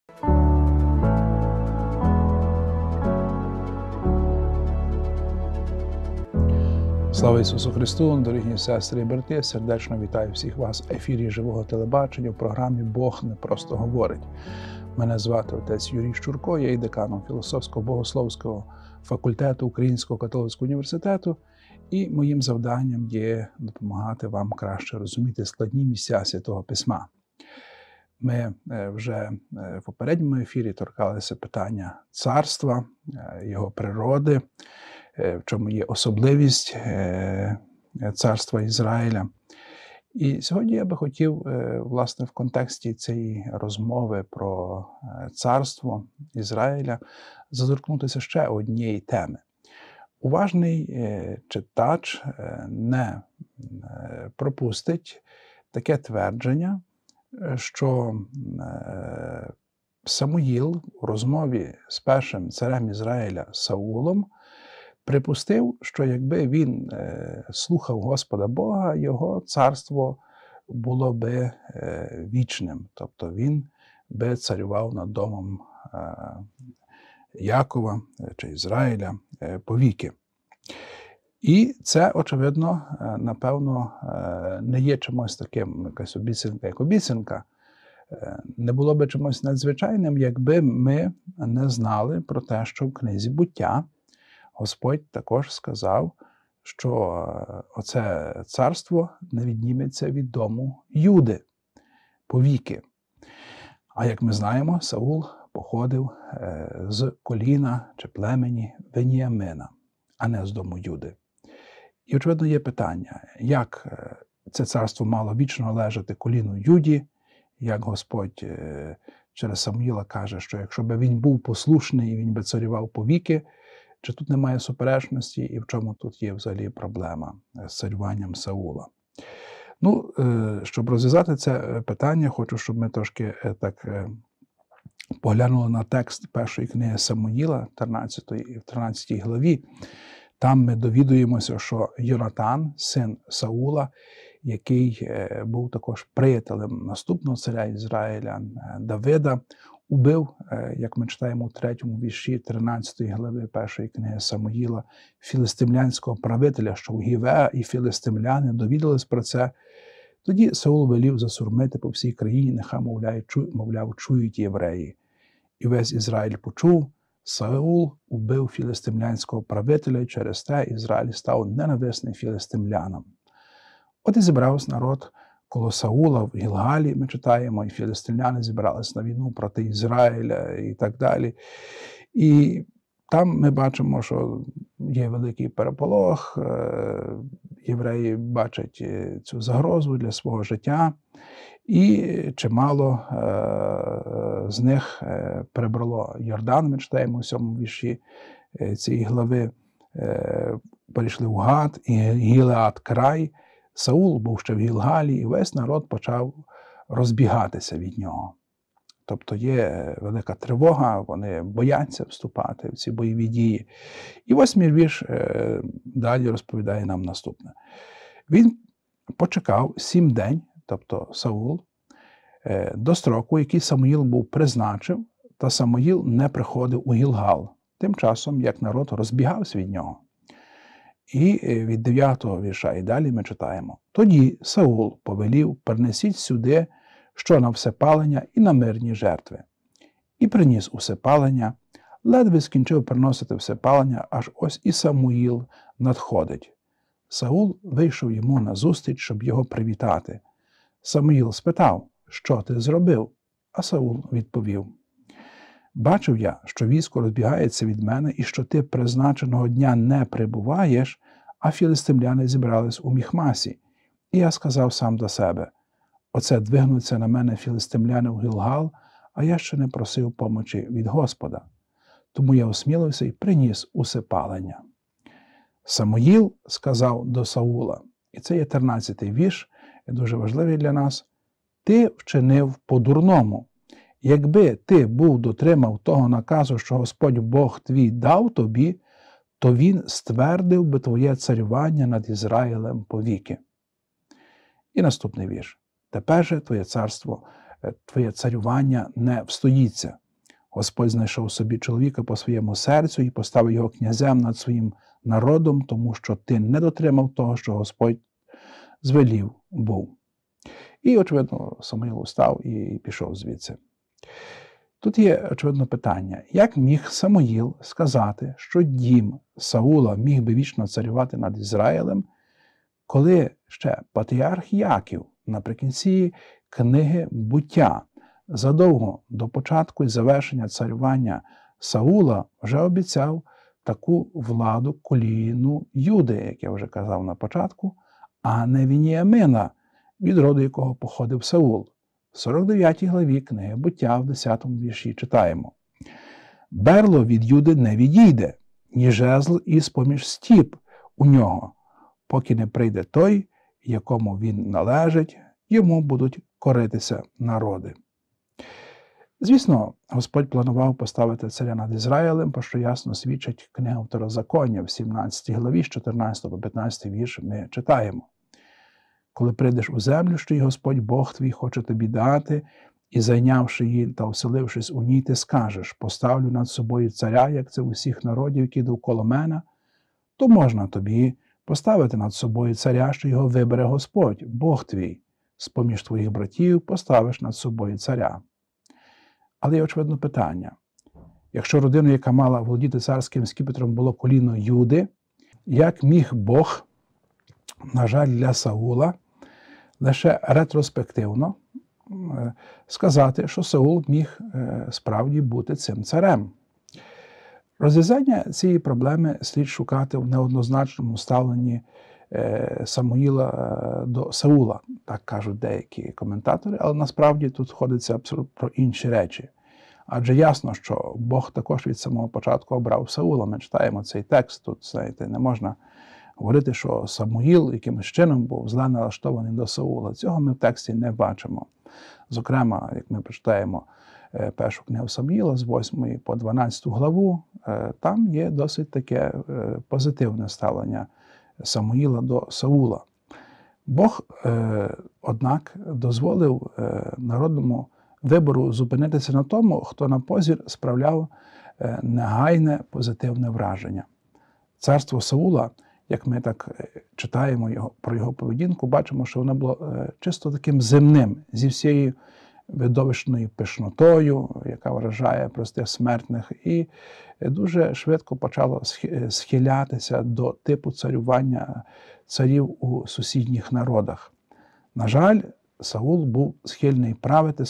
Слава Ісусу Христу, дорогі сестри і брати, сердечно вітаю всіх вас в ефірі Живого телебачення в програмі «Бог не просто говорить». Мене звати отець Юрій Щурко, я є деканом філософсько-богословського факультету Українського католицького університету, і моїм завданням є допомагати вам краще розуміти складні місця Святого Письма. Ми вже в попередньому ефірі торкалися питання царства, його природи, в чому є особливість царства Ізраїля. І сьогодні я би хотів, власне, в контексті цієї розмови про царство Ізраїля заторкнутися ще однієї теми. Уважний читач не пропустить таке твердження, що Самуїл у розмові з першим царем Ізраїля Саулом припустив, що якби він слухав Господа Бога, його царство було би вічним. Тобто він би царював над домом Якова чи Ізраїля повіки. І це, очевидно, напевно, не є чимось таким, якась обіцянка, як обіцянка. Не було би чимось надзвичайним, якби ми не знали про те, що в книзі «Буття» Господь також сказав, що оце царство не відніметься від дому Юди повіки. А як ми знаємо, Саул походив з коліна чи племені Веніамина, а не з дому Юди. І, очевидно, є питання, як це царство мало вічно належати коліну Юді, як Господь через Самуїла каже, що якщо б він був послушний, він би царював повіки, чи тут немає суперечності і в чому тут є взагалі проблема з царюванням Саула. Ну, щоб розв'язати це питання, хочу, щоб ми трошки так поглянули на текст першої книги Самуїла, 13 главі. Там ми довідуємося, що Йонатан, син Саула, який був також приятелем наступного царя Ізраїля Давида, убив, як ми читаємо у 3-му вірші 13 глави першої книги Самуїла, філистимлянського правителя, що в Гівеа і філистимляни довідались про це. Тоді Саул велів засурмити по всій країні, нехай, мовляв, чують євреї. І весь Ізраїль почув, Саул убив філистимлянського правителя, і через те Ізраїль став ненависний філистимлянам. От і зібрався народ коло Саула в Гілгалі, ми читаємо, і філистимляни зібрались на війну проти Ізраїля і так далі. І там ми бачимо, що є великий переполох, євреї бачать цю загрозу для свого життя, і чимало з них перебрало Йордан, ми читаємо у 7-му вірші цієї глави, перейшли в Гад і Гілеад край. Саул був ще в Гілгалі, і весь народ почав розбігатися від нього. Тобто є велика тривога, вони бояться вступати в ці бойові дії. І 8-й вірш далі розповідає нам наступне. Він почекав 7 день, тобто Саул, до строку, який Самуїл був призначив, та Самуїл не приходив у Гілгал, тим часом, як народ розбігався від нього. І від 9-го вірша і далі ми читаємо. Тоді Саул повелів: принесіть сюди, що на всепалення і на мирні жертви. І приніс усепалення, ледве скінчив приносити всепалення, аж ось і Самуїл надходить. Саул вийшов йому назустріч, щоб його привітати. Самуїл спитав: що ти зробив? А Саул відповів: бачив я, що військо розбігається від мене, і що ти призначеного дня не прибуваєш, а філистимляни зібрались у Міхмасі. І я сказав сам до себе: оце двигнуться на мене філистимляни в Гілгал, а я ще не просив помочі від Господа. Тому я осмілився і приніс усипалення. Самуїл сказав до Саула, і це є 13-й вірш, дуже важливий для нас: ти вчинив по-дурному. Якби ти був дотримав того наказу, що Господь Бог твій дав тобі, то він ствердив би твоє царювання над Ізраїлем повіки. І наступний вірш. Тепер же твоє царство твоє царювання не встоїться. Господь знайшов собі чоловіка по своєму серцю і поставив його князем над своїм народом, тому що ти не дотримав того, що Господь звелів був. І, очевидно, Самуїл устав і пішов звідси. Тут є, очевидно, питання, як міг Самуїл сказати, що дім Саула міг би вічно царювати над Ізраїлем, коли ще патріарх Яків наприкінці книги «Буття» задовго до початку і завершення царювання Саула вже обіцяв таку владу коліну Юди, як я вже казав на початку, а не Веніамина, від роду якого походив Саул. В 49 главі книги «Буття» в 10 вірші читаємо: «Берло від Юди не відійде, ні жезл із-поміж стіп у нього, поки не прийде той, якому він належить, йому будуть коритися народи». Звісно, Господь планував поставити царя над Ізраїлем, про що ясно свідчить книга Второзаконня в 17 главі, з 14 по 15 вірш ми читаємо: «Коли прийдеш у землю, що й Господь Бог твій хоче тобі дати, і зайнявши її та оселившись у ній, ти скажеш: поставлю над собою царя, як це усіх народів, які довкола мене, то можна тобі поставити над собою царя, що його вибере Господь, Бог твій, з-поміж твоїх братів поставиш над собою царя». Але є, очевидно, питання. Якщо родина, яка мала володіти царським скіпетром, було коліно Юди, як міг Бог, на жаль, для Саула, лише ретроспективно сказати, що Саул міг справді бути цим царем? Розв'язання цієї проблеми слід шукати в неоднозначному ставленні Самуїла до Саула, так кажуть деякі коментатори, але насправді тут ходиться абсолютно про інші речі. Адже ясно, що Бог також від самого початку обрав Саула. Ми читаємо цей текст, тут, знаєте, не можна говорити, що Самуїл якимось чином був зле налаштований до Саула. Цього ми в тексті не бачимо. Зокрема, як ми прочитаємо першу книгу Самуїла з 8 по 12 главу, там є досить таке позитивне ставлення Самуїла до Саула. Бог, однак, дозволив народному вибору зупинитися на тому, хто на позір справляв негайне позитивне враження. Царство Саула, як ми так читаємо про його поведінку, бачимо, що воно було чисто таким земним, зі всією видовищною пишнотою, яка вражає простих смертних, і дуже швидко почало схилятися до типу царювання царів у сусідніх народах. На жаль, Саул був схильний правити,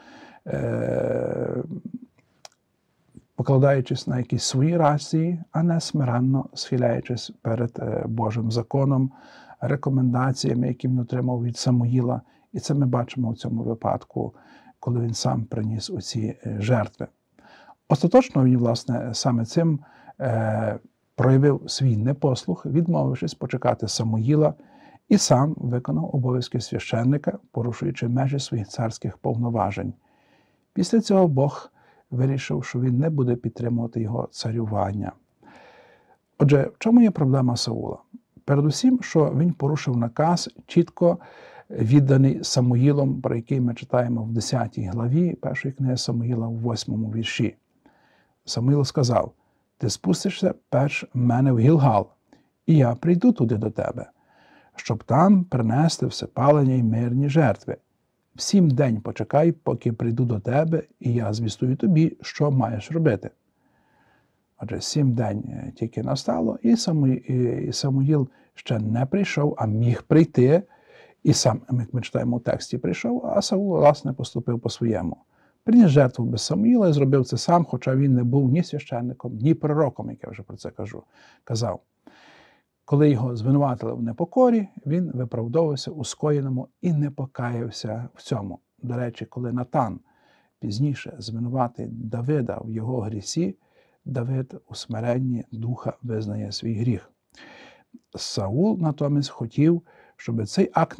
покладаючись на якісь свої рації, а не смиренно схиляючись перед Божим законом, рекомендаціями, які він отримав від Самуїла. І це ми бачимо в цьому випадку, коли він сам приніс оці жертви. Остаточно він, власне, саме цим проявив свій непослух, відмовившись почекати Самуїла, і сам виконав обов'язки священника, порушуючи межі своїх царських повноважень. Після цього Бог вирішив, що він не буде підтримувати його царювання. Отже, в чому є проблема Саула? Передусім, що він порушив наказ, чітко відданий Самуїлом, про який ми читаємо в 10 главі першої книги Самуїла в 8 вірші. Самуїл сказав: «Ти спустишся перш мене в Гілгал, і я прийду туди до тебе, щоб там принести всепалення й мирні жертви. 7 день почекай, поки прийду до тебе, і я звістую тобі, що маєш робити». Отже, 7 день тільки настало, і Самуїл ще не прийшов, а міг прийти. І сам, як ми читаємо в тексті, прийшов, а Саул, власне, поступив по-своєму. Приніс жертву без Самуїла і зробив це сам, хоча він не був ні священником, ні пророком, як я вже про це казав. Коли його звинуватили в непокорі, він виправдовувався у скоєному і не покаявся в цьому. До речі, коли Натан пізніше звинуватив Давида в його грісі, Давид у смиренні духа визнає свій гріх. Саул натомість хотів, щоб цей акт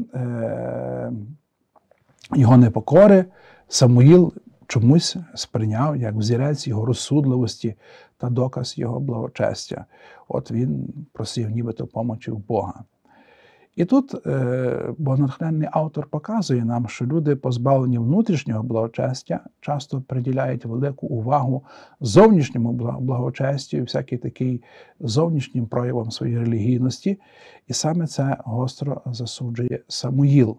його непокори Самуїл чомусь сприйняв як взірець його розсудливості та доказ його благочестя. От він просив нібито помочі в Бога. І тут богонатхненний автор показує нам, що люди, позбавлені внутрішнього благочестя, часто приділяють велику увагу зовнішньому благочестю і всякий такий зовнішнім проявам своєї релігійності. І саме це гостро засуджує Самуїл,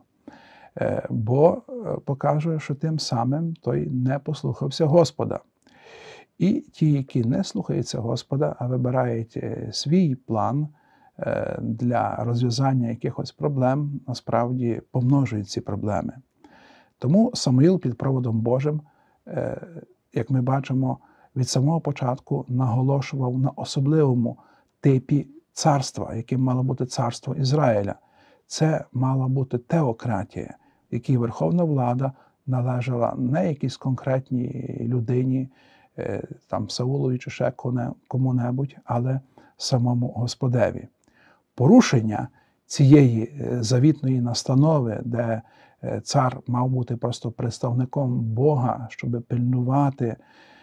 бо показує, що тим самим той не послухався Господа. І ті, які не слухаються Господа, а вибирають свій план для розв'язання якихось проблем, насправді помножують ці проблеми. Тому Самуїл під проводом Божим, як ми бачимо, від самого початку наголошував на особливому типі царства, яким мало бути царство Ізраїля. Це мала бути теократія, в якій верховна влада належала не якійсь конкретній людині, там Саулові чи ще кому-небудь, але самому Господеві. Порушення цієї завітної настанови, де цар мав бути просто представником Бога, щоб пильнувати,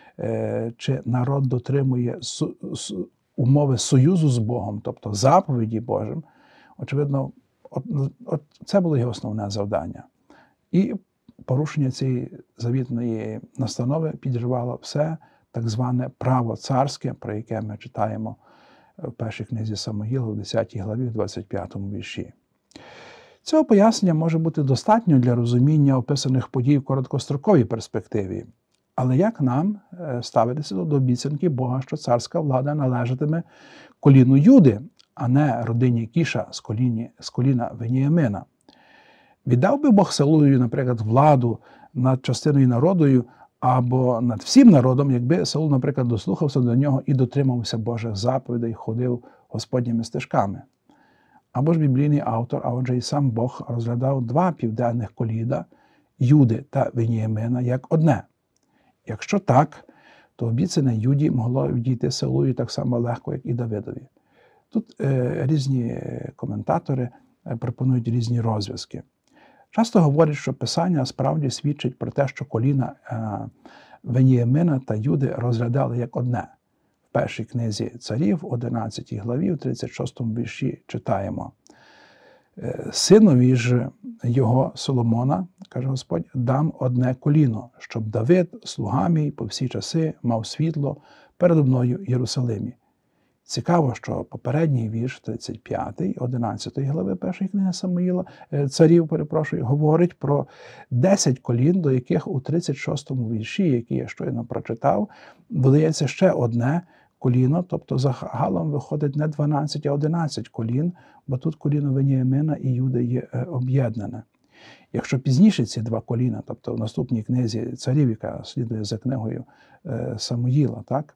чи народ дотримує умови союзу з Богом, тобто заповіді Божим, очевидно, це було його основне завдання. І порушення цієї завітної настанови підривало все так зване право царське, про яке ми читаємо в першій книзі Самуїла, в 10 главі, в 25 вірші. Цього пояснення може бути достатньо для розуміння описаних подій в короткостроковій перспективі. Але як нам ставитися до обіцянки Бога, що царська влада належатиме коліну Юди, а не родині Кіша з коліна Веніямина? Віддав би Бог Саулові, наприклад, владу над частиною народу або над всім народом, якби Саул, наприклад, дослухався до нього і дотримався Божих заповідей, ходив Господніми стежками? Або ж біблійний автор, а отже і сам Бог розглядав два південних коліна – Юди та Веніямина як одне. Якщо так, то обіцяне Юді могло відійти Саулові так само легко, як і Давидові. Тут різні коментатори пропонують різні розв'язки. Часто говорять, що Писання справді свідчить про те, що коліна Веніямина та Юди розглядали як одне. В першій книзі Царів, 11 главі, в 36 вірші читаємо: «Синові ж його Соломона, каже Господь, дам одне коліно, щоб Давид, слуга мій, по всі часи мав світло передо мною в Єрусалимі». Цікаво, що попередній вірш, 35, 11 глави першої книги Самуїла, Царів, говорить про 10 колін, до яких у 36 вірші, який я щойно прочитав, додається ще одне коліно, тобто загалом виходить не 12, а 11 колін, бо тут коліно Веніямина і Юди є об'єднане. Якщо пізніше ці два коліна, тобто в наступній книзі Царів, яка слідує за книгою Самуїла, так?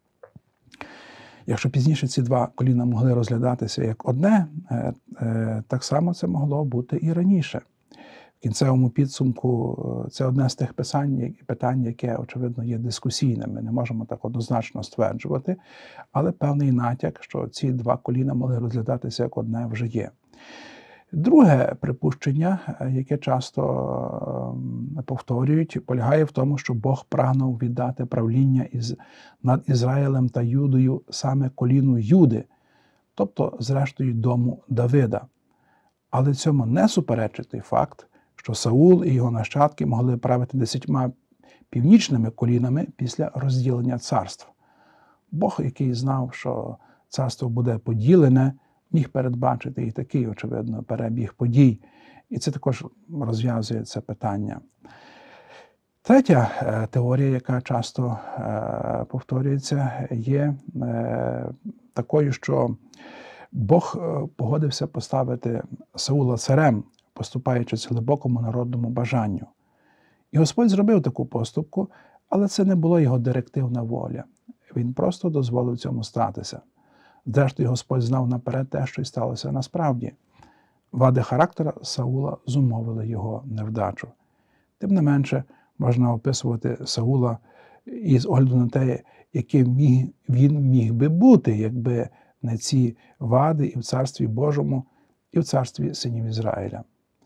Якщо пізніше ці два коліна могли розглядатися як одне, так само це могло бути і раніше. В кінцевому підсумку це одне з тих питань, яке, очевидно, є дискусійним. Ми не можемо так однозначно стверджувати, але певний натяк, що ці два коліна могли розглядатися як одне, вже є. Друге припущення, яке часто повторюють, полягає в тому, що Бог прагнув віддати правління над Ізраїлем та Юдою саме коліну Юди, тобто, зрештою, дому Давида. Але цьому не суперечить той факт, що Саул і його нащадки могли правити 10 північними колінами після розділення царств. Бог, який знав, що царство буде поділене, міг передбачити і такий, очевидно, перебіг подій. І це також розв'язує це питання. Третя теорія, яка часто повторюється, є такою, що Бог погодився поставити Саула царем, поступаючи глибокому народному бажанню. І Господь зробив таку поступку, але це не була його директивна воля. Він просто дозволив цьому статися. Зрештою, Господь знав наперед те, що й сталося насправді. Вади характера Саула зумовили його невдачу. Тим не менше, можна описувати Саула із огляду на те, яким він міг би бути, якби не ці вади і в Царстві Божому, і в Царстві синів Ізраїля.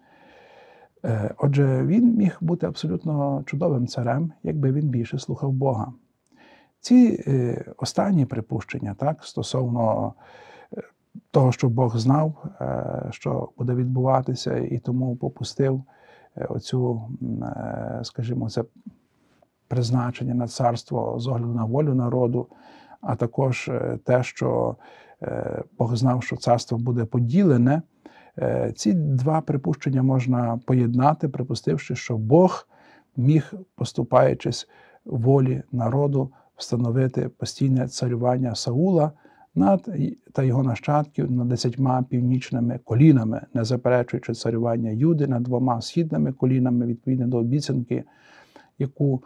Отже, він міг бути абсолютно чудовим царем, якби він більше слухав Бога. Ці останні припущення, так, стосовно того, що Бог знав, що буде відбуватися, і тому попустив оцю, скажімо, це призначення на царство з огляду на волю народу, а також те, що Бог знав, що царство буде поділене. Ці два припущення можна поєднати, припустивши, що Бог міг, поступаючись волі народу, встановити постійне царювання Саула та його нащадків над 10 північними колінами, не заперечуючи царювання Юди над 2 східними колінами, відповідно до обіцянки, яку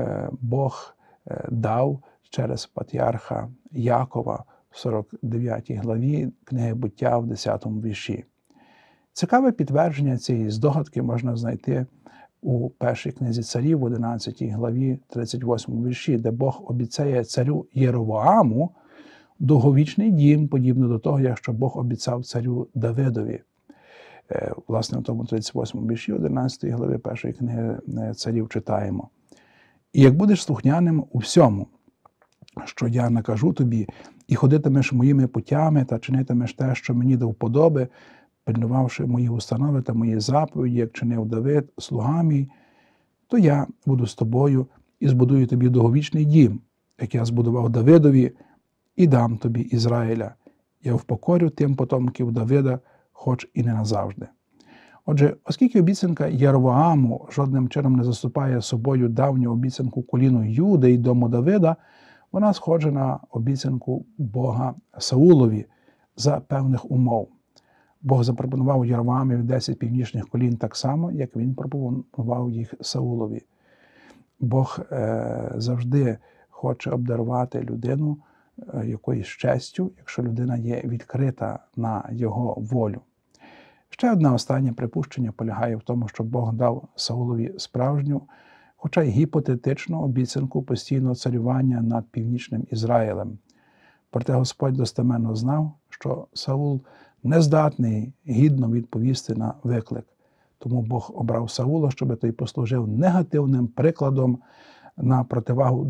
Бог дав через патріарха Якова в 49 главі книги Буття в 10 вірші. Цікаве підтвердження цієї здогадки можна знайти у першій книзі царів в 11 главі 38 вірші, де Бог обіцяє царю Єровоаму довговічний дім, подібно до того, як що Бог обіцяв царю Давидові. Власне, в тому 38 вірші 11 глави першої книги царів читаємо. «І як будеш слухняним у всьому, що я накажу тобі, і ходитимеш моїми путями та чинитимеш те, що мені до вподоби, пильнувавши мої установи та мої заповіді, як чинив Давид, слуга мій, то я буду з тобою і збудую тобі довговічний дім, як я збудував Давидові, і дам тобі Ізраїля. Я впокорю тим потомків Давида, хоч і не назавжди». Отже, оскільки обіцянка Єровоаму жодним чином не заступає собою давню обіцянку коліну Юди і дому Давида, вона схожа на обіцянку Бога Саулові за певних умов. Бог запропонував Єровоамові 10 північних колін так само, як він пропонував їх Саулові. Бог завжди хоче обдарувати людину якоюсь честю, якщо людина є відкрита на його волю. Ще одне останнє припущення полягає в тому, що Бог дав Саулові справжню, хоча й гіпотетичну обіцянку постійного царювання над північним Ізраїлем. Проте Господь достеменно знав, що Саул не здатний гідно відповісти на виклик. Тому Бог обрав Саула, щоб той послужив негативним прикладом на противагу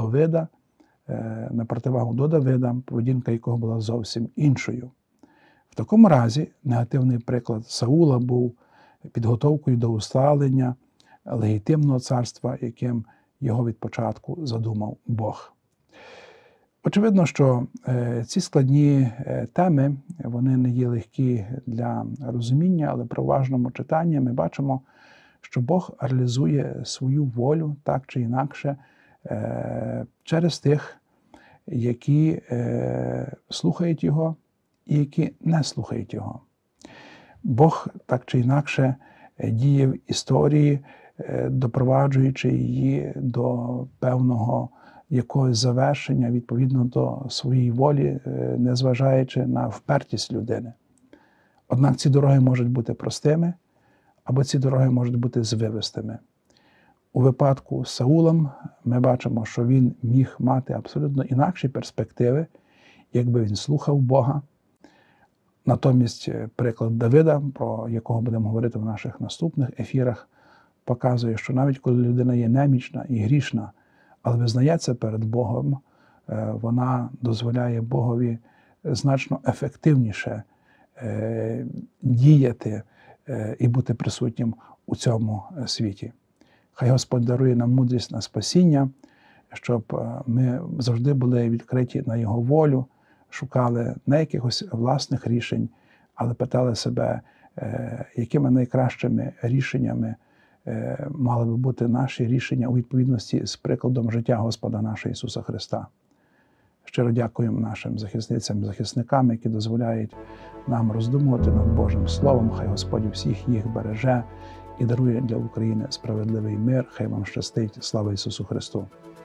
до Давида, поведінка якого була зовсім іншою. В такому разі негативний приклад Саула був підготовкою до усталення легітимного царства, яким його від початку задумав Бог. Очевидно, що ці складні теми, вони не є легкі для розуміння, але при уважному читанні ми бачимо, що Бог реалізує свою волю так чи інакше через тих, які слухають Його і які не слухають Його. Бог так чи інакше діє в історії, допроваджуючи її до певного якогось завершення відповідно до своєї волі, незважаючи на впертість людини. Однак ці дороги можуть бути простими, або ці дороги можуть бути звивистими. У випадку з Саулом ми бачимо, що він міг мати абсолютно інакші перспективи, якби він слухав Бога. Натомість приклад Давида, про якого будемо говорити в наших наступних ефірах, показує, що навіть коли людина є немічна і грішна, але визнає це перед Богом, вона дозволяє Богові значно ефективніше діяти і бути присутнім у цьому світі. Хай Господь дарує нам мудрість на спасіння, щоб ми завжди були відкриті на Його волю, шукали не якихось власних рішень, але питали себе, якими найкращими рішеннями мали би бути наші рішення у відповідності з прикладом життя Господа нашого Ісуса Христа. Щиро дякуємо нашим захисницям і захисникам, які дозволяють нам роздумувати над Божим Словом. Хай Господь всіх їх береже і дарує для України справедливий мир. Хай вам щастить. Слава Ісусу Христу!